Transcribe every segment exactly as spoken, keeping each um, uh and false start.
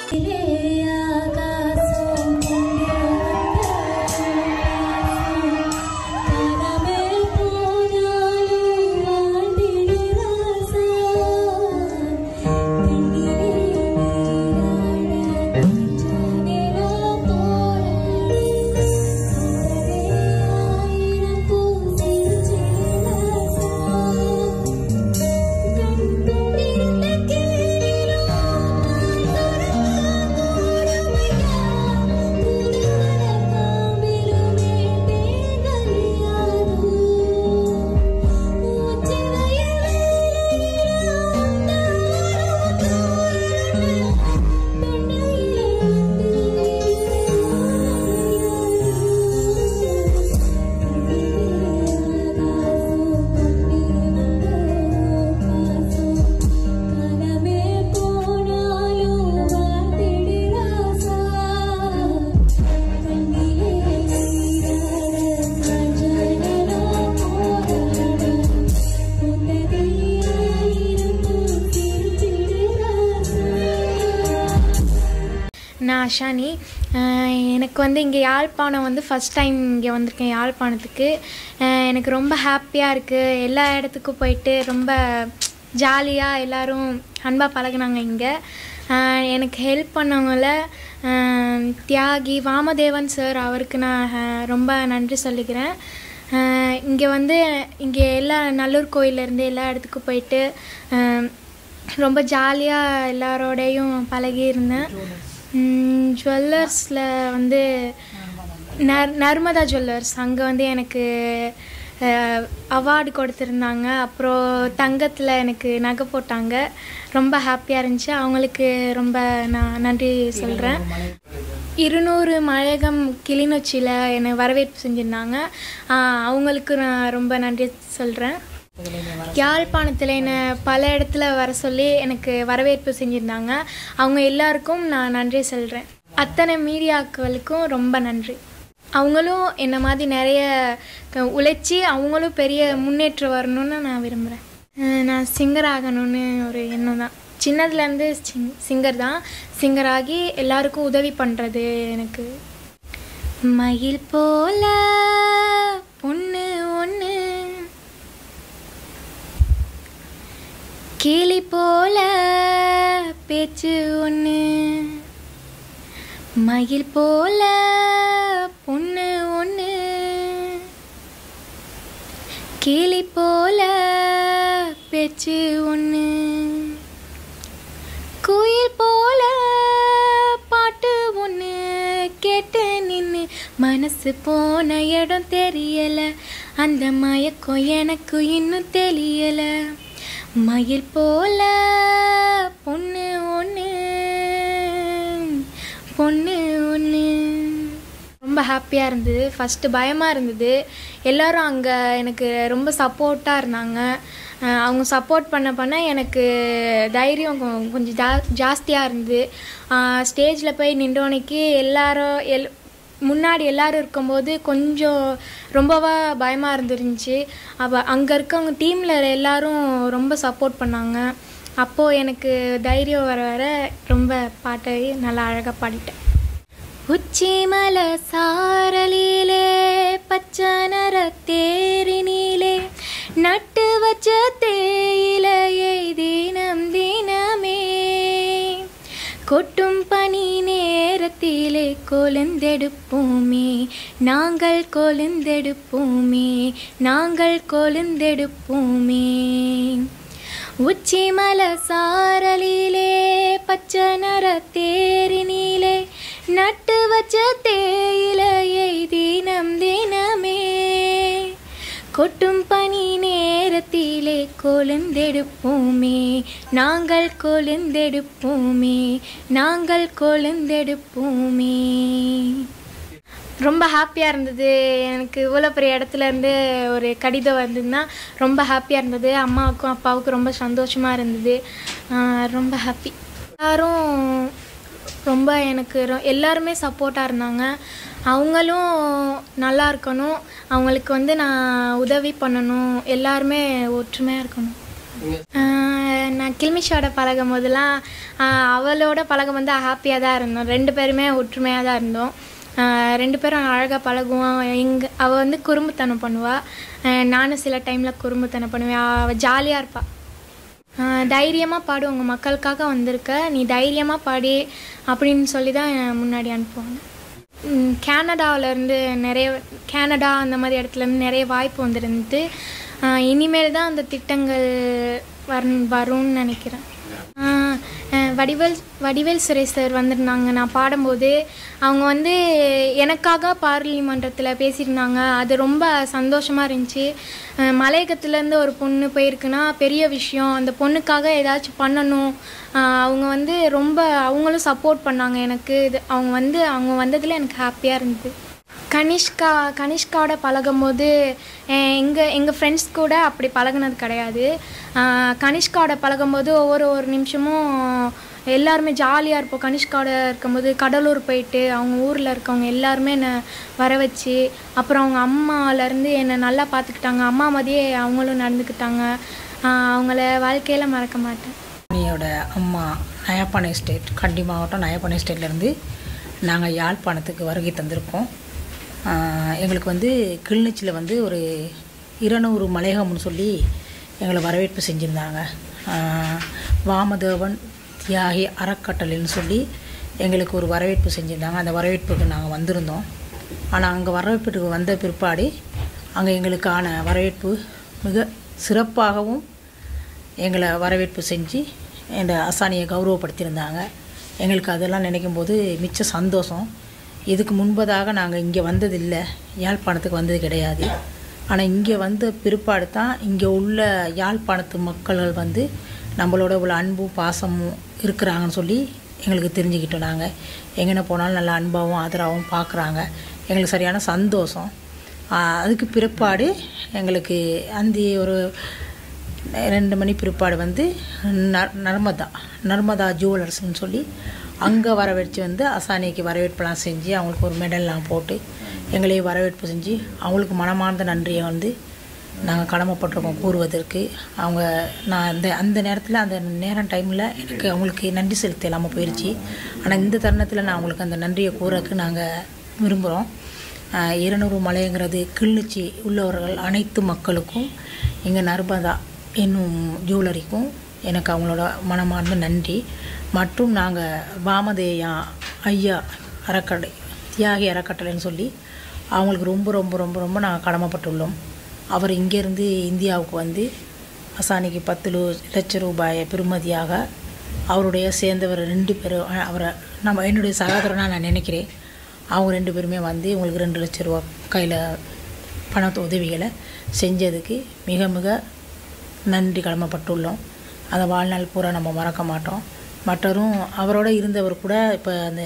நான் அஷானி. எனக்கு வந்து இங்கே யாழ்ப்பாணம் வந்து ஃபஸ்ட் டைம் இங்கே வந்திருக்கேன் யாழ்ப்பாணத்துக்கு. எனக்கு ரொம்ப ஹாப்பியாக இருக்குது. எல்லா இடத்துக்கும் போயிட்டு ரொம்ப ஜாலியாக எல்லோரும் அன்பாக பழகுனாங்க. இங்கே எனக்கு ஹெல்ப் பண்ணவங்கள தியாகி வாமதேவன் சார், அவருக்கு நான் ரொம்ப நன்றி சொல்லிக்கிறேன். இங்கே வந்து இங்கே எல்லா நல்லூர் கோயிலேருந்து எல்லா இடத்துக்கும் போயிட்டு ரொம்ப ஜாலியாக எல்லாரோடையும் பழகியிருந்தேன். ஜுவல்லர்ஸில் வந்து நர் நர்மதா ஜுவல்லர்ஸ் அங்கே வந்து எனக்கு அவார்டு கொடுத்துருந்தாங்க. அப்புறம் தங்கத்தில் எனக்கு நகை போட்டாங்க. ரொம்ப ஹாப்பியாக இருந்துச்சு. அவங்களுக்கு ரொம்ப நான் நன்றி சொல்கிறேன். இருநூறு மழையகம் கிளிநொச்சியில் என்னை வரவேற்பு செஞ்சுருந்தாங்க. அவங்களுக்கு நான் ரொம்ப நன்றி சொல்கிறேன். யாழ்ப்பாணத்தில் என்னை பல இடத்துல வர சொல்லி எனக்கு வரவேற்பு செஞ்சுருந்தாங்க. அவங்க எல்லாருக்கும் நான் நன்றி சொல்கிறேன். அத்தனை மீடியாக்களுக்கும் ரொம்ப நன்றி. அவங்களும் என்னை மாதிரி நிறைய உழைச்சி அவங்களும் பெரிய முன்னேற்றம் வரணும்னு நான் விரும்புகிறேன். நான் சிங்கர் ஆகணும்னு ஒரு எண்ணம் தான். சின்னதுலேருந்து சிங் சிங்கர் தான். சிங்கராகி எல்லாருக்கும் உதவி பண்ணுறது எனக்கு. மயில் போல பொண்ணு ஒன்று, கிளி போல பேச்சு ஒன்று, மயில் போல பொண்ணு ஒன்று, கிளி போல பேச்சு ஒன்று, குயில் போல பாட்டு ஒன்று கேட்டு நின்று மனசு போன இடம் தெரியல, அந்த மயக்கம் எனக்கு இன்னும் தெரியல. மயில் போல பொண்ணு ஒன்று, பொண்ணு ஒன்று. ரொம்ப ஹாப்பியாக இருந்தது. ஃபஸ்ட்டு பயமாக இருந்தது. எல்லோரும் அங்கே எனக்கு ரொம்ப சப்போர்ட்டாக இருந்தாங்க. அவங்க சப்போர்ட் பண்ண பண்ண எனக்கு தைரியம் கொஞ்சம் ஜா ஜாஸ்தியாக இருந்தது. ஸ்டேஜில் போய் நின்றோனைக்கு எல்லாரும் எல் முன்னாடி எல்லோரும் இருக்கும்போது கொஞ்சம் ரொம்பவா பயமாக இருந்துருந்துச்சு. அப்போ அங்கே இருக்கவங்க டீமில் எல்லோரும் ரொம்ப சப்போர்ட் பண்ணாங்க. அப்போது எனக்கு தைரியம் வர வர ரொம்ப பாட்டை நல்லா அழகாக பாடிட்டேன். உச்சி மலை சாரலிலே பச்சை நர தேரினிலே நட்டு வச்ச தேயிலையை தினம் தினமே கொட்டும் பனி நேரத்திலே கொழுந்தெடுப்போமே, நாங்கள் கொழுந்தெடுப்போமே, நாங்கள் கொழுந்தெடுப்போமே. உச்சி மலை சாரலிலே பச்சை நர தேரினிலே நட்டு வச்ச தேயிலையை தினம் தினமே கொட்டும் பனி நேரத்திலே கொழுந்தெடுப்போமே, நாங்கள் கொழுந்தெடுப்போமே, நாங்கள் கொழுந்தெடுப்போமே. ரொம்ப ஹாப்பியாக இருந்தது. எனக்கு இவ்வளோ பெரிய இடத்துலேருந்து ஒரு கடிதம் வந்ததுன்னா ரொம்ப ஹாப்பியாக இருந்தது. அம்மாவுக்கும் அப்பாவுக்கும் ரொம்ப சந்தோஷமாக இருந்தது. ரொம்ப ஹாப்பி. எல்லோரும் ரொம்ப எனக்கு எல்லாருமே சப்போர்ட்டாக இருந்தாங்க. அவங்களும் நல்லா இருக்கணும், அவங்களுக்கு வந்து நான் உதவி பண்ணணும், எல்லாருமே ஒற்றுமையாக இருக்கணும். நான் கில்மிஷோட பழகும் போதெல்லாம் அவளோட பழகம் வந்து ஹாப்பியாக தான் இருந்தோம். ரெண்டு பேருமே ஒற்றுமையாக தான் இருந்தோம். ரெண்டு பேரும் அழகாக பழகுவோம். எங்கே அவள் வந்து குறும்புத்தனம் பண்ணுவாள், நானும் சில டைமில் குறும்புத்தனம் பண்ணுவேன். அவள் ஜாலியாக இருப்பாள். தைரியமாக பாடு, உங்கள் மக்களுக்காக வந்திருக்க, நீ தைரியமாக பாடி அப்படின்னு சொல்லி தான் முன்னாடி அனுப்புவாங்க. கேனடாவிலேருந்து நிறைய கேனடா அந்த மாதிரி இடத்துலேருந்து நிறைய வாய்ப்பு வந்துருந்து இனிமேல் தான் அந்த திட்டங்கள் வரும் வரும்னு நினைக்கிறேன். வடிவேல் வடிவேல் சுரேஷ் சார் வந்திருந்தாங்க. நான் பாடும்போது அவங்க வந்து எனக்காக பார்லிமன்றத்தில் பேசியிருந்தாங்க. அது ரொம்ப சந்தோஷமாக இருந்துச்சு. மலையகத்துலேருந்து ஒரு பொண்ணு போயிருக்குன்னா பெரிய விஷயம். அந்த பொண்ணுக்காக ஏதாச்சும் பண்ணணும். அவங்க வந்து ரொம்ப அவங்களும் சப்போர்ட் பண்ணாங்க எனக்கு. இது அவங்க வந்து அவங்க வந்ததில் எனக்கு ஹாப்பியாக இருந்தது. கனிஷ்கா கனிஷ்காவோட பழகும் போது எங்கள் எங்கள் ஃப்ரெண்ட்ஸ் கூட அப்படி பழகுனது கிடையாது. கனிஷ்காவோட பழகும்போது ஒவ்வொரு ஒரு நிமிஷமும் எல்லாருமே ஜாலியாக இருப்போம். கனிஷ்காவோட இருக்கும்போது கடலூர் போயிட்டு அவங்க ஊரில் இருக்கவங்க எல்லாருமே என்னை வர வச்சு, அப்புறம் அவங்க அம்மாவிலேருந்து என்னை நல்லா பார்த்துக்கிட்டாங்க. அம்மா மாதிரியே அவங்களும் நடந்துக்கிட்டாங்க. அவங்கள வாழ்க்கையில் மறக்க மாட்டேன். என்னோட அம்மா நயாப்பானை ஸ்டேட், கண்டி மாவட்டம் நயாப்பானை ஸ்டேட்லேருந்து நாங்கள் யாழ்ப்பாணத்துக்கு வருகை தந்திருக்கோம். எங்களுக்கு வந்து கிளிநொச்சியில் வந்து ஒரு இருநூறு மலையகம்னு சொல்லி எங்களை வரவேற்பு செஞ்சுருந்தாங்க. வாமதேவன் தியாகி அறக்கட்டளைன்னு சொல்லி எங்களுக்கு ஒரு வரவேற்பு செஞ்சுருந்தாங்க. அந்த வரவேற்புக்கு நாங்கள் வந்திருந்தோம். ஆனால் அங்கே வரவேற்புக்கு வந்த பிற்பாடு அங்கே எங்களுக்கான வரவேற்பு மிக சிறப்பாகவும் எங்களை வரவேற்பு செஞ்சு எங்கள் அசானியை கௌரவப்படுத்தியிருந்தாங்க. எங்களுக்கு அதெல்லாம் நினைக்கும் போது மிச்ச சந்தோஷம். இதுக்கு முன்பதாக நாங்கள் இங்கே வந்ததில்லை, யாழ்ப்பாணத்துக்கு வந்தது கிடையாது. ஆனால் இங்கே வந்த பிற்பாடு தான் இங்கே உள்ள யாழ்ப்பாணத்து மக்கள்கள் வந்து நம்மளோட இவ்வளோ அன்பும் பாசமும் இருக்கிறாங்கன்னு சொல்லி எங்களுக்கு தெரிஞ்சுக்கிட்டோம். நாங்கள் எங்கே போனாலும் நல்லா அன்பாகவும் ஆதரவாகவும் பார்க்குறாங்க. எங்களுக்கு சரியான சந்தோஷம். அதுக்கு பிற்பாடு எங்களுக்கு அந்த ஒரு ரெண்டு மணி பிற்பாடு வந்து ந நர்மதா நர்மதா ஜுவல்லர்ஸ்ன்னு சொல்லி அங்கே வரவேற்று வந்து அசானிக்கு வரவேற்பெல்லாம் செஞ்சு அவங்களுக்கு ஒரு மெடல்லாம் போட்டு எங்களையும் வரவேற்பு செஞ்சு அவங்களுக்கு மனமார்ந்த நன்றியை வந்து நாங்கள் கடமைப்பட்டிருக்கோம் கூறுவதற்கு. அவங்க நான் அந்த அந்த நேரத்தில் அந்த நேரம் டைமில் எனக்கு அவங்களுக்கு நன்றி செலுத்த இல்லாமல் போயிடுச்சு. ஆனால் இந்த தருணத்தில் நான் அவங்களுக்கு அந்த நன்றியை கூறக்கு நாங்கள் விரும்புகிறோம். இருநூறு மலைங்கிறது கிளிநொச்சி உள்ளவர்கள் அனைத்து மக்களுக்கும் இங்கே நர்மதா என்னும் ஜுவல்லரிக்கும் எனக்கு அவங்களோட மனமார்ந்த நன்றி. மற்றும் நாங்கள் வாமதேயா ஐயா அறக்கட்டளை தியாகி அறக்கட்டளைன்னு சொல்லி அவங்களுக்கு ரொம்ப ரொம்ப ரொம்ப ரொம்ப நாங்கள் கடமைப்பட்டுள்ளோம். அவர் இங்கேருந்து இந்தியாவுக்கு வந்து அசானிக்கு பத்து லட்சம் ரூபாயை பெறுமதியாக அவருடைய சேர்ந்தவர் ரெண்டு பேரும், அவரை நம்ம என்னுடைய சகோதரனாக நான் நினைக்கிறேன், அவங்க ரெண்டு பேருமே வந்து உங்களுக்கு ரெண்டு லட்ச ரூபா கையில் பணத்து உதவிகளை செஞ்சதுக்கு மிக மிக நன்றி கடமைப்பட்டுள்ளோம். அந்த வாழ்நாள் பூரா நம்ம மறக்க மாட்டோம். மற்றவரும் அவரோட இருந்தவர் கூட இப்போ அந்த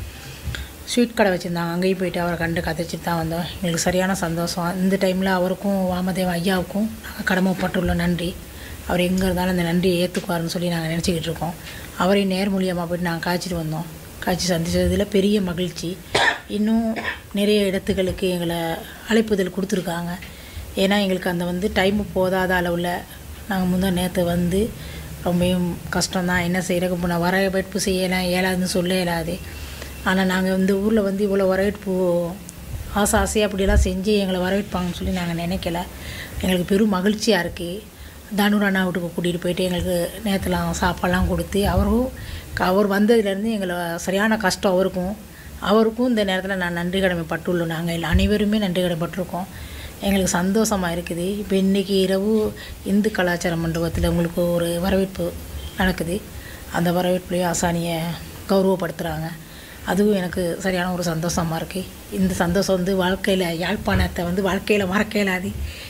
ஸ்வீட் கடை வச்சுருந்தாங்க, அங்கேயும் போயிட்டு அவரை கண்டு கதைச்சிட்டு தான் வந்தோம். எங்களுக்கு சரியான சந்தோஷம். இந்த டைமில் அவருக்கும் வாமதேவ ஐயாவுக்கும் நாங்கள் கடமைப்பட்டுள்ளோம் நன்றி. அவர் எங்கே இருந்தாலும் அந்த நன்றியை ஏற்றுக்குவாருன்னு சொல்லி நாங்கள் நினச்சிக்கிட்டு இருக்கோம். அவரையும் நேர் மூலியமாக போய்ட்டு நாங்கள் காய்ச்சிட்டு வந்தோம். காய்ச்சி சந்தித்ததில் பெரிய மகிழ்ச்சி. இன்னும் நிறைய இடத்துகளுக்கு எங்களை அழைப்புதல் கொடுத்துருக்காங்க. ஏன்னா எங்களுக்கு அந்த வந்து டைமு போதாத அளவில் நாங்கள் முந்தா நேற்று வந்து ரொம்பவும் கஷ்டம்தான். என்ன செய்கிறக்கு இப்போ நான் வரவேற்பு செய்யலாம் இயலாதுன்னு சொல்ல இயலாது. ஆனால் நாங்கள் இந்த ஊரில் வந்து இவ்வளோ வரவேற்பு ஆசை ஆசையாக அப்படியெல்லாம் செஞ்சு எங்களை வரவேற்பாங்கன்னு சொல்லி நாங்கள் நினைக்கல. எங்களுக்கு பெரும் மகிழ்ச்சியாக இருக்குது. தானூர் அண்ணா வீட்டுக்கு கூட்டிகிட்டு போயிட்டு எங்களுக்கு நேற்றுலாம் சாப்பாடெலாம் கொடுத்து அவரும் அவர் வந்ததுலேருந்து எங்களை சரியான கஷ்டம் அவருக்கும் அவருக்கும் இந்த நேரத்தில் நான் நன்றி கடமைப்பட்டுள்ளோம். நாங்கள் இல்லை அனைவருமே நன்றி கடமைப்பட்டிருக்கோம். எங்களுக்கு சந்தோஷமாக இருக்குது. இப்போ இன்றைக்கி இரவு இந்து கலாச்சார மண்டபத்தில் உங்களுக்கு ஒரு வரவேற்பு நடக்குது. அந்த வரவேற்புலேயும் அசானியை கௌரவப்படுத்துகிறாங்க. அதுவும் எனக்கு சரியான ஒரு சந்தோஷமாக இருக்குது. இந்த சந்தோஷம் வந்து வாழ்க்கையில் யாழ்ப்பாணத்தை வந்து வாழ்க்கையில் மறக்க இயலாது.